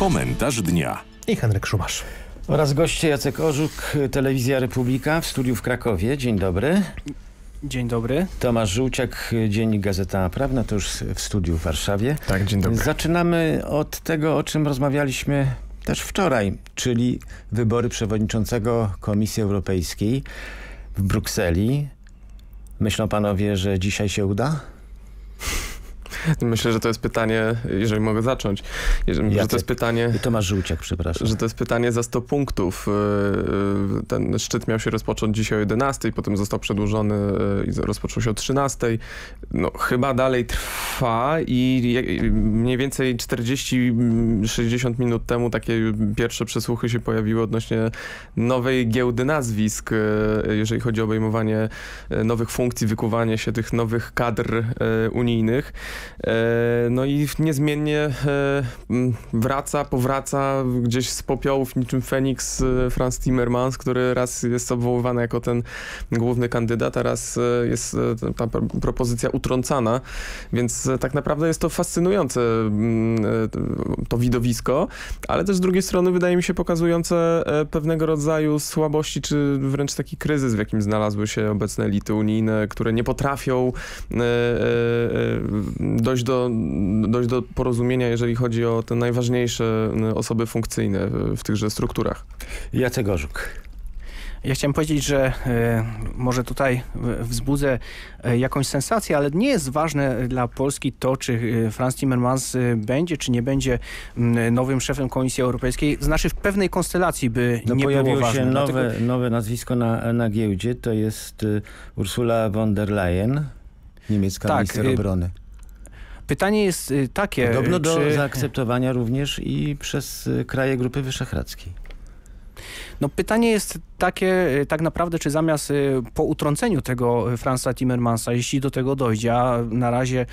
Komentarz dnia. I Henryk Szumasz. Oraz goście Jacek Orzuk, Telewizja Republika w studiu w Krakowie. Dzień dobry. Dzień dobry. Tomasz Żółciak, Dziennik Gazeta Prawna, to już w studiu w Warszawie. Tak, dzień dobry. Zaczynamy od tego, o czym rozmawialiśmy też wczoraj, czyli wybory przewodniczącego Komisji Europejskiej w Brukseli. Myślą panowie, że dzisiaj się uda? Myślę, że to jest pytanie, jeżeli mogę zacząć, że to jest pytanie... Tomasz Żółciak, przepraszam. Że to jest pytanie za 100 punktów. Ten szczyt miał się rozpocząć dzisiaj o 11, potem został przedłużony i rozpoczął się o 13. No, chyba dalej trwa i mniej więcej 40-60 minut temu takie pierwsze przesłuchy się pojawiły odnośnie nowej giełdy nazwisk, jeżeli chodzi o obejmowanie nowych funkcji, wykuwanie się tych nowych kadr unijnych. No i niezmiennie powraca gdzieś z popiołów niczym Feniks Frans Timmermans, który raz jest obwoływany jako ten główny kandydat, a raz jest ta propozycja utrącana, więc tak naprawdę jest to fascynujące to widowisko, ale też z drugiej strony wydaje mi się pokazujące pewnego rodzaju słabości, czy wręcz taki kryzys, w jakim znalazły się obecne elity unijne, które nie potrafią dojść do porozumienia, jeżeli chodzi o te najważniejsze osoby funkcyjne w tychże strukturach. Jacek Orzuk. Ja chciałem powiedzieć, że może tutaj wzbudzę jakąś sensację, ale nie jest ważne dla Polski to, czy Frans Timmermans będzie, czy nie będzie nowym szefem Komisji Europejskiej. Znaczy w pewnej konstelacji by nie było ważne. Pojawiło się nowe nazwisko na giełdzie, to jest Ursula von der Leyen, niemiecka minister obrony. Pytanie jest takie... Podobno do zaakceptowania również i przez kraje Grupy Wyszehradzkiej. No pytanie jest takie tak naprawdę, czy zamiast po utrąceniu tego Fransa Timmermansa, jeśli do tego dojdzie, a na razie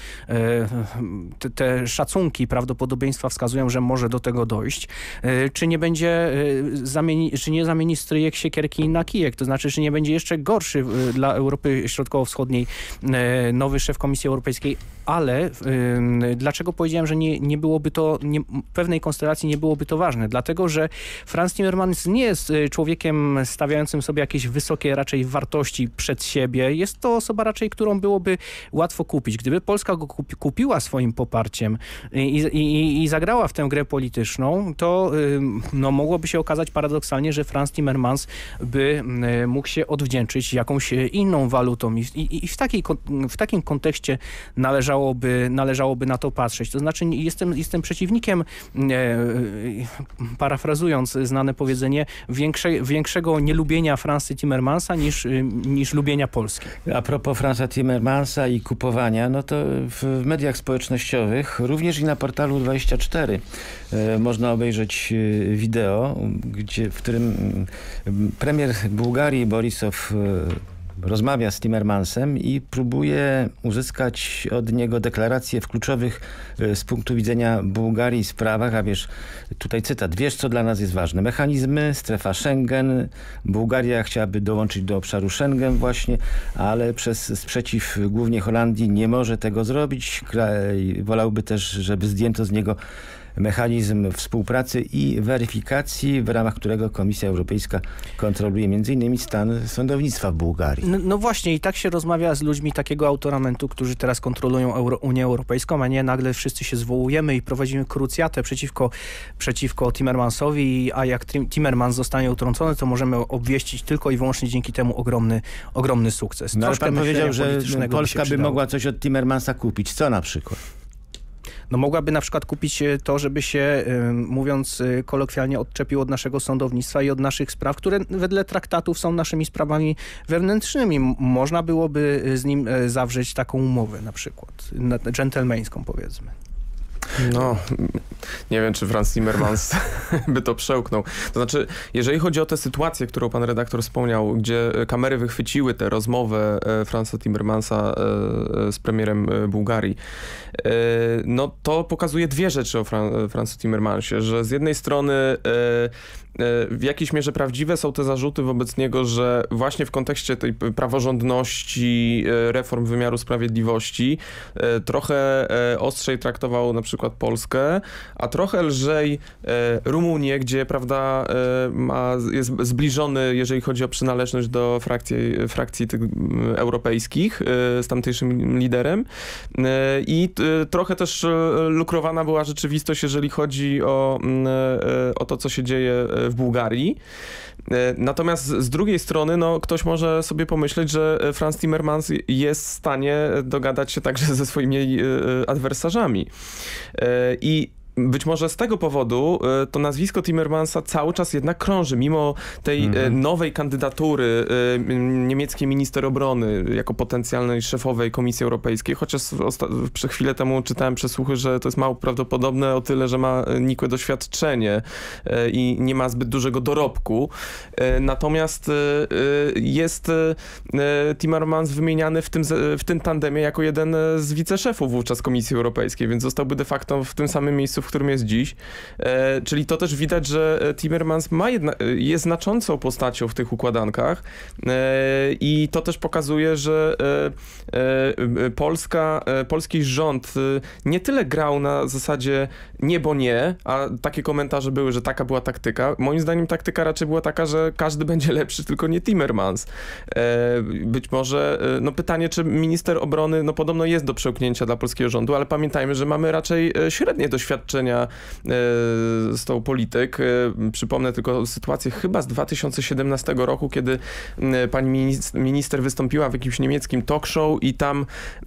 te szacunki prawdopodobieństwa wskazują, że może do tego dojść, czy nie będzie czy nie zamieni stryjek siekierki na kijek, to znaczy, czy nie będzie jeszcze gorszy dla Europy Środkowo-Wschodniej nowy szef Komisji Europejskiej, ale dlaczego powiedziałem, że nie byłoby to, pewnej konstelacji nie byłoby to ważne? Dlatego, że Frans Timmermans nie jest człowiekiem stawiającym sobie jakieś wysokie raczej wartości przed siebie. Jest to osoba raczej, którą byłoby łatwo kupić. Gdyby Polska go kupiła swoim poparciem i zagrała w tę grę polityczną, to no, mogłoby się okazać paradoksalnie, że Frans Timmermans by mógł się odwdzięczyć jakąś inną walutą i w takim kontekście należałoby na to patrzeć. To znaczy jestem przeciwnikiem, parafrazując znane powiedzenie, większego nielubienia Fransa Timmermansa niż lubienia Polski. A propos Fransa Timmermansa i kupowania, no to w mediach społecznościowych, również i na portalu 24 można obejrzeć wideo, w którym premier Bułgarii Borisow rozmawia z Timmermansem i próbuje uzyskać od niego deklaracje w kluczowych z punktu widzenia Bułgarii sprawach, a wiesz, tutaj cytat, wiesz co dla nas jest ważne, mechanizmy, strefa Schengen, Bułgaria chciałaby dołączyć do obszaru Schengen właśnie, ale przez sprzeciw głównie Holandii nie może tego zrobić, kraj wolałby też, żeby zdjęto z niego mechanizm współpracy i weryfikacji, w ramach którego Komisja Europejska kontroluje m.in. stan sądownictwa w Bułgarii. No właśnie i tak się rozmawia z ludźmi takiego autoramentu, którzy teraz kontrolują Unię Europejską, a nie nagle wszyscy się zwołujemy i prowadzimy krucjatę przeciwko Timmermansowi, a jak Timmermans zostanie utrącony, to możemy obwieścić tylko i wyłącznie dzięki temu ogromny sukces. No ale pan powiedział, że Polska by mogła coś od Timmermansa kupić. Co na przykład? No mogłaby na przykład kupić to, żeby się, mówiąc kolokwialnie, odczepił od naszego sądownictwa i od naszych spraw, które wedle traktatów są naszymi sprawami wewnętrznymi. Można byłoby z nim zawrzeć taką umowę na przykład, dżentelmeńską powiedzmy. No, nie wiem, czy Frans Timmermans by to przełknął. To znaczy, jeżeli chodzi o tę sytuację, którą pan redaktor wspomniał, gdzie kamery wychwyciły tę rozmowę Fransa Timmermansa z premierem Bułgarii, no to pokazuje dwie rzeczy o Fransu Timmermansie, że z jednej strony w jakiejś mierze prawdziwe są te zarzuty wobec niego, że właśnie w kontekście tej praworządności, reform wymiaru sprawiedliwości trochę ostrzej traktował na przykład przykład Polskę, a trochę lżej Rumunię, gdzie, prawda, jest zbliżony, jeżeli chodzi o przynależność do frakcji tych europejskich z tamtejszym liderem. I trochę też lukrowana była rzeczywistość, jeżeli chodzi o to, co się dzieje w Bułgarii. Natomiast z drugiej strony, no, ktoś może sobie pomyśleć, że Frans Timmermans jest w stanie dogadać się także ze swoimi adwersarzami. I być może z tego powodu to nazwisko Timmermansa cały czas jednak krąży, mimo tej nowej kandydatury niemieckiej minister obrony jako potencjalnej szefowej Komisji Europejskiej, chociaż przez chwilę temu czytałem przesłuchy, że to jest mało prawdopodobne o tyle, że ma nikłe doświadczenie i nie ma zbyt dużego dorobku. Natomiast jest Timmermans wymieniany w tym tandemie jako jeden z wiceszefów wówczas Komisji Europejskiej, więc zostałby de facto w tym samym miejscu, w którym jest dziś. Czyli to też widać, że Timmermans jest znaczącą postacią w tych układankach i to też pokazuje, że polski rząd nie tyle grał na zasadzie nie, bo nie, a takie komentarze były, że taka była taktyka. Moim zdaniem taktyka raczej była taka, że każdy będzie lepszy, tylko nie Timmermans. Być może, no pytanie, czy minister obrony, no podobno jest do przełknięcia dla polskiego rządu, ale pamiętajmy, że mamy raczej średnie doświadczenia z tą polityk. Przypomnę tylko sytuację chyba z 2017 roku, kiedy pani minister wystąpiła w jakimś niemieckim talk show i tam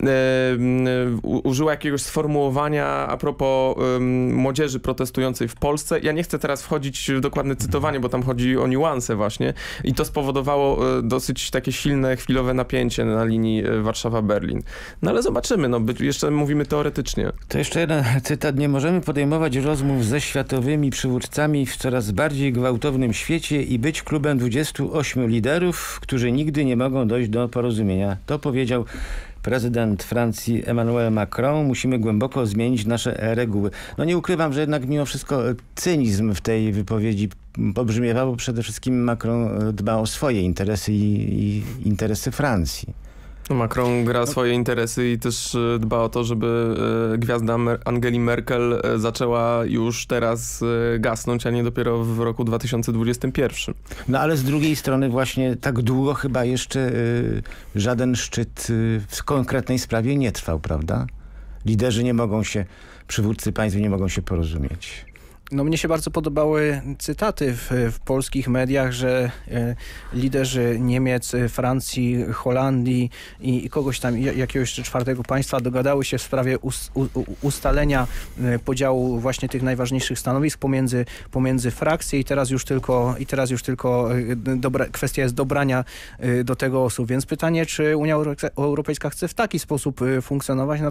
użyła jakiegoś sformułowania a propos młodzieży protestującej w Polsce. Ja nie chcę teraz wchodzić w dokładne cytowanie, bo tam chodzi o niuanse właśnie i to spowodowało dosyć takie silne, chwilowe napięcie na linii Warszawa-Berlin. No ale zobaczymy, no jeszcze mówimy teoretycznie. To jeszcze jeden cytat. Nie możemy podejmować rozmów ze światowymi przywódcami w coraz bardziej gwałtownym świecie i być klubem 28 liderów, którzy nigdy nie mogą dojść do porozumienia. To powiedział prezydent Francji Emmanuel Macron. Musimy głęboko zmienić nasze reguły. No nie ukrywam, że jednak mimo wszystko cynizm w tej wypowiedzi pobrzmiewał. Przede wszystkim Macron dba o swoje interesy i interesy Francji. Macron gra swoje interesy i też dba o to, żeby gwiazda Angeli Merkel zaczęła już teraz gasnąć, a nie dopiero w roku 2021. No ale z drugiej strony właśnie tak długo chyba jeszcze żaden szczyt w konkretnej sprawie nie trwał, prawda? Liderzy nie mogą się, przywódcy państw nie mogą się porozumieć. No mnie się bardzo podobały cytaty w polskich mediach, że liderzy Niemiec, Francji, Holandii i kogoś tam, jakiegoś czwartego państwa dogadały się w sprawie ustalenia podziału właśnie tych najważniejszych stanowisk pomiędzy frakcje i teraz już tylko kwestia jest dobrania do tego osób. Więc pytanie, czy Unia Europejska chce w taki sposób funkcjonować,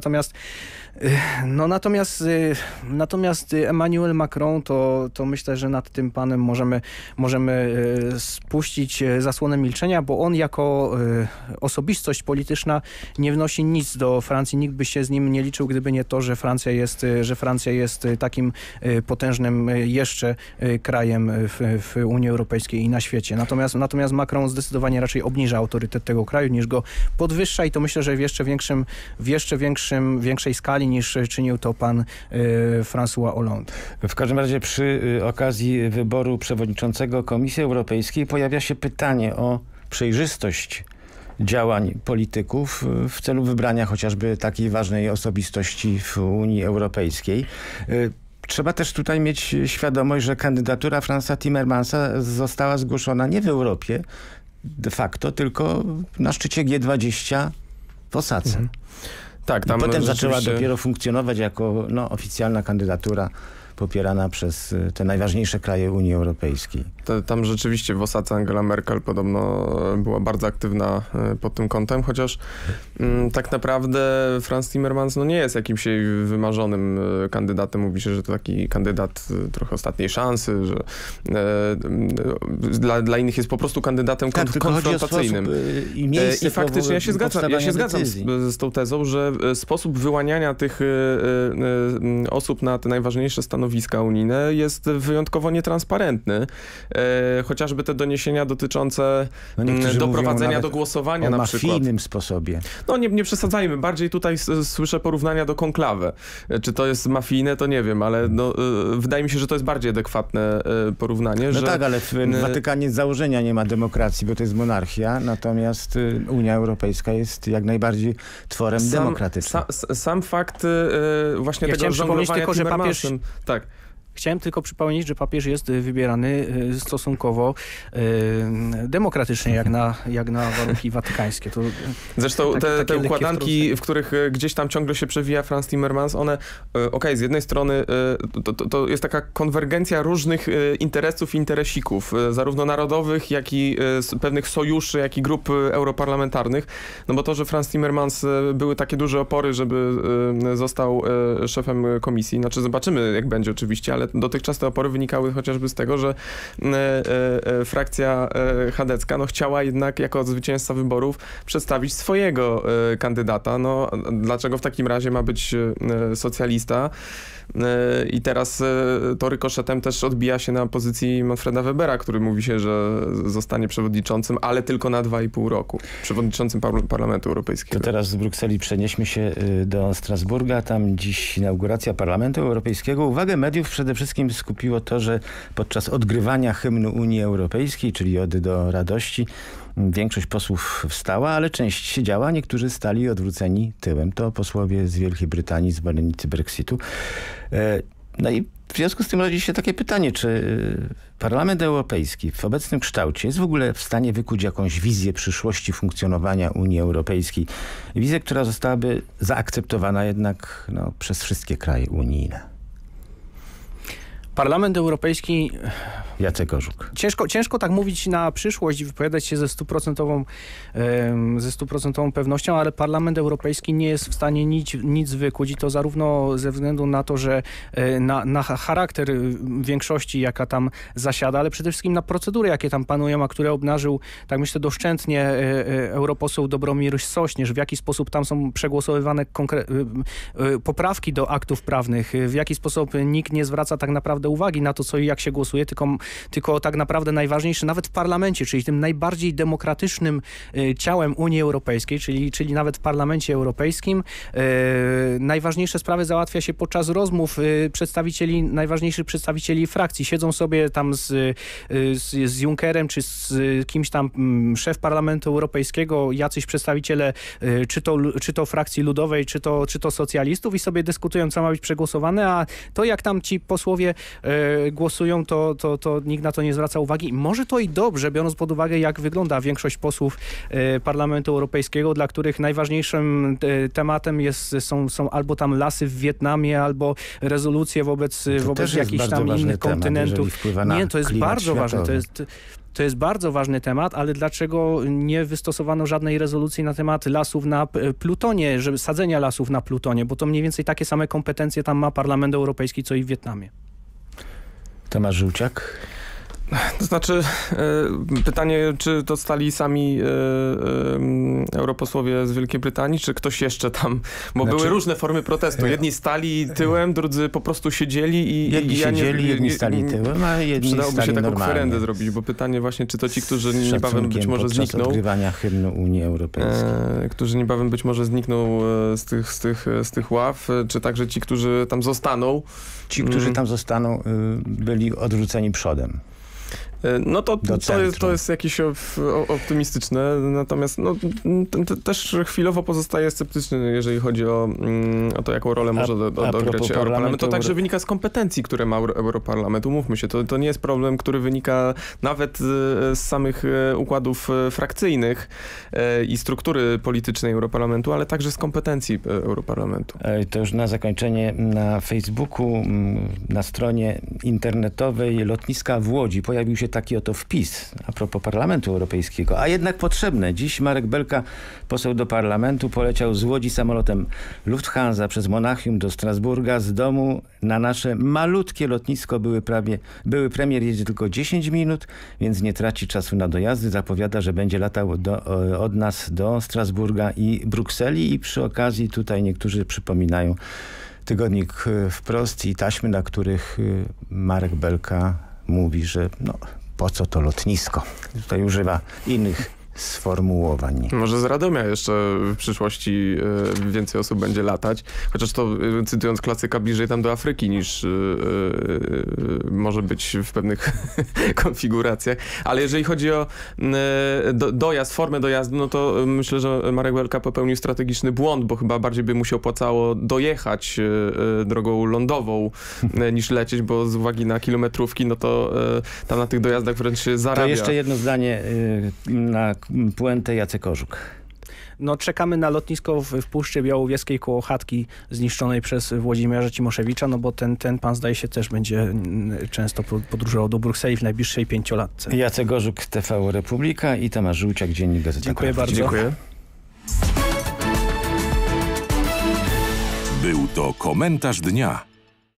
natomiast Emmanuel Macron to myślę, że nad tym panem możemy spuścić zasłonę milczenia, bo on jako osobistość polityczna nie wnosi nic do Francji. Nikt by się z nim nie liczył, gdyby nie to, że Francja jest takim potężnym jeszcze krajem w Unii Europejskiej i na świecie. Natomiast Macron zdecydowanie raczej obniża autorytet tego kraju, niż go podwyższa i to myślę, że w jeszcze większej skali niż czynił to pan François Hollande. W każdym razie przy okazji wyboru przewodniczącego Komisji Europejskiej pojawia się pytanie o przejrzystość działań polityków w celu wybrania chociażby takiej ważnej osobistości w Unii Europejskiej. Trzeba też tutaj mieć świadomość, że kandydatura Fransa Timmermansa została zgłoszona nie w Europie de facto, tylko na szczycie G20 w Osace. Tak, tam potem zaczęła dopiero funkcjonować jako oficjalna kandydatura popierana przez te najważniejsze kraje Unii Europejskiej. Tam rzeczywiście w Osace Angela Merkel podobno była bardzo aktywna pod tym kątem, chociaż tak naprawdę Frans Timmermans nie jest jakimś wymarzonym kandydatem. Mówi się, że to taki kandydat trochę ostatniej szansy, że dla innych jest po prostu kandydatem konfrontacyjnym. I faktycznie ja się zgadzam z tą tezą, że sposób wyłaniania tych osób na te najważniejsze stanowiska stanowiska unijne jest wyjątkowo nietransparentny. Chociażby te doniesienia dotyczące doprowadzenia do głosowania na przykład. O mafijnym sposobie. No nie przesadzajmy. Bardziej tutaj słyszę porównania do konklawe. Czy to jest mafijne, to nie wiem, ale wydaje mi się, że to jest bardziej adekwatne porównanie. No że tak, ale w Watykanie z założenia nie ma demokracji, bo to jest monarchia, natomiast Unia Europejska jest jak najbardziej tworem demokratycznym. Sam fakt właśnie Ja tego żonglowania tylko, że papież... Tak. Chciałem tylko przypomnieć, że papież jest wybierany stosunkowo demokratycznie, jak na warunki watykańskie. To zresztą te układanki, w których gdzieś tam ciągle się przewija Frans Timmermans, one, z jednej strony to jest taka konwergencja różnych interesów i interesików, zarówno narodowych, jak i pewnych sojuszy, jak i grup europarlamentarnych. No bo to, że Frans Timmermans były takie duże opory, żeby został szefem komisji, znaczy zobaczymy, jak będzie oczywiście, ale dotychczas te opory wynikały chociażby z tego, że frakcja chadecka chciała jednak jako zwycięzca wyborów przedstawić swojego kandydata. No, dlaczego w takim razie ma być socjalista? I teraz to rykoszetem też odbija się na pozycji Manfreda Webera, który mówi się, że zostanie przewodniczącym, ale tylko na 2,5 roku. Przewodniczącym Parlamentu Europejskiego. To teraz z Brukseli przenieśmy się do Strasburga. Tam dziś inauguracja Parlamentu Europejskiego. Uwagę mediów przede wszystkim skupiło to, że podczas odgrywania hymnu Unii Europejskiej, czyli Ody do radości, większość posłów wstała, ale część siedziała, niektórzy stali odwróceni tyłem. To posłowie z Wielkiej Brytanii, zwolennicy Brexitu. No i w związku z tym rodzi się takie pytanie, czy Parlament Europejski w obecnym kształcie jest w ogóle w stanie wykuć jakąś wizję przyszłości funkcjonowania Unii Europejskiej. Wizję, która zostałaby zaakceptowana jednak przez wszystkie kraje unijne. Parlament Europejski... Jacek Orzuk. Ciężko tak mówić na przyszłość i wypowiadać się ze 100% pewnością, ale Parlament Europejski nie jest w stanie nic wykuć i to zarówno ze względu na to, że na charakter większości, jaka tam zasiada, ale przede wszystkim na procedury, jakie tam panują, a które obnażył, tak myślę, doszczętnie europoseł Dobromir Sośnierz, w jaki sposób tam są przegłosowywane poprawki do aktów prawnych, w jaki sposób nikt nie zwraca tak naprawdę uwagi na to, co i jak się głosuje, tylko tak naprawdę najważniejsze, nawet w parlamencie, czyli tym najbardziej demokratycznym ciałem Unii Europejskiej, czyli nawet w Parlamencie Europejskim, najważniejsze sprawy załatwia się podczas rozmów najważniejszych przedstawicieli frakcji. Siedzą sobie tam z Junckerem, czy z kimś tam szef Parlamentu Europejskiego, jacyś przedstawiciele czy to frakcji ludowej, czy to socjalistów i sobie dyskutują, co ma być przegłosowane, a to jak tam ci posłowie głosują, to nikt na to nie zwraca uwagi. Może to i dobrze, biorąc pod uwagę, jak wygląda większość posłów Parlamentu Europejskiego, dla których najważniejszym tematem są albo tam lasy w Wietnamie, albo rezolucje wobec jakichś tam innych kontynentów. Nie, to jest bardzo ważne. To jest bardzo ważny temat, ale dlaczego nie wystosowano żadnej rezolucji na temat lasów na Plutonie, sadzenia lasów na Plutonie, bo to mniej więcej takie same kompetencje tam ma Parlament Europejski, co i w Wietnamie. Tomasz Żółciak. To znaczy pytanie, czy to stali sami europosłowie z Wielkiej Brytanii, czy ktoś jeszcze tam, bo były różne formy protestu. Jedni stali tyłem, drudzy po prostu siedzieli jedni stali tyłem, a jedni przydałoby stali się taką normalnie. kwerendę zrobić, bo pytanie właśnie, czy to ci, którzy niebawem być może znikną. Odgrywania hymnu Unii Europejskiej. Którzy niebawem być może znikną z tych ław, czy także ci, którzy tam zostaną. Ci, którzy tam zostaną, byli odwróceni przodem. No to jest jakieś optymistyczne, natomiast też chwilowo pozostaje sceptyczny, jeżeli chodzi o to, jaką rolę może odegrać Europarlament. To także wynika z kompetencji, które ma Europarlament. Umówmy się, to nie jest problem, który wynika nawet z samych układów frakcyjnych i struktury politycznej Europarlamentu, ale także z kompetencji Europarlamentu. To już na zakończenie na Facebooku, na stronie internetowej lotniska w Łodzi pojawił się taki oto wpis a propos Parlamentu Europejskiego, a jednak potrzebne. Dziś Marek Belka, poseł do Parlamentu, poleciał z Łodzi samolotem Lufthansa przez Monachium do Strasburga. Z domu na nasze malutkie lotnisko były premier jedzie tylko 10 minut, więc nie traci czasu na dojazdy. Zapowiada, że będzie latał od nas do Strasburga i Brukseli i przy okazji tutaj niektórzy przypominają tygodnik Wprost i taśmy, na których Marek Belka mówi, że no, po co to lotnisko? Tutaj używa innych sformułowań. Może z Radomia jeszcze w przyszłości więcej osób będzie latać, chociaż to, cytując klasyka, bliżej tam do Afryki niż może być w pewnych konfiguracjach. Ale jeżeli chodzi o dojazd, formę dojazdu, no to myślę, że Marek Belka popełnił strategiczny błąd, bo chyba bardziej by mu się opłacało dojechać drogą lądową niż lecieć, bo z uwagi na kilometrówki, no to tam na tych dojazdach wręcz się zarabia. To jeszcze jedno zdanie na puentę Jacek Orzuk. No czekamy na lotnisko w Puszczy Białowieskiej koło chatki zniszczonej przez Włodzimierza Cimoszewicza, no bo ten pan zdaje się też będzie często podróżował do Brukseli w najbliższej 5-latce. Jacek Orzuk, TV Republika i Tomasz Żółciak, Dziennik Gazeta Dziękuję Prawda. bardzo. Dziękuję. Był to komentarz dnia.